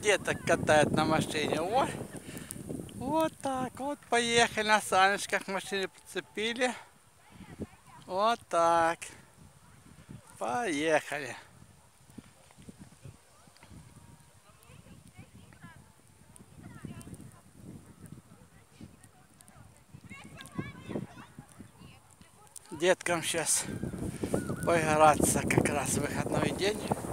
деток катают на машине. Ой, вот так вот. Поехали на саночках, машине прицепили. Вот так. Поехали. Деткам сейчас поиграться, как раз выходной день.